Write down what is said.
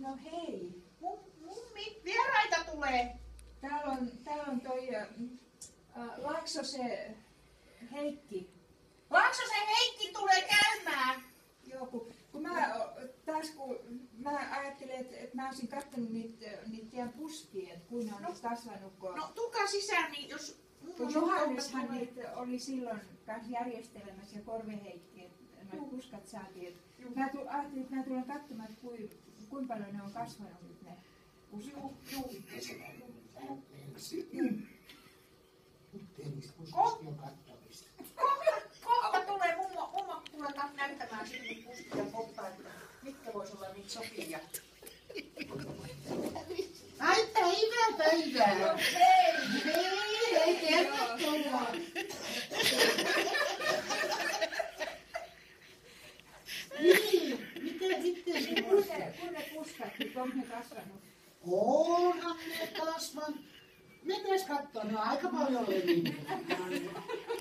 No hei. Mummi, vieraita tulee. Täällä on toi Laaksosen Heikki. Laaksosen Heikki tulee käymään. Joo, kun mä ajattelin, että mä olisin katsonut niitä teidän puskia, että kuinka on kasvanut. No tulkaa sisään, niin jos... Kun Johanneshan niitä oli silloin kanssa järjestelemässä ja Korve-Heikki, että nämä puskat saatiin. Mä ajattelin, että mä tulen katsomaan, että kuinka paljon ne on kasvanut nyt ne puskat. Kohta tulee mummo tulee taas näyttämään sinne puskia poppa, että mitkä vois olla niitä sopivia. Ai päivää! Hei, tervetuloa! Niin, miten sitten? Kun ne puskat, niin on ne kasvanut? Onhan ne kasvanut. Mennään katsomaan, ne on aika paljon levinnyt.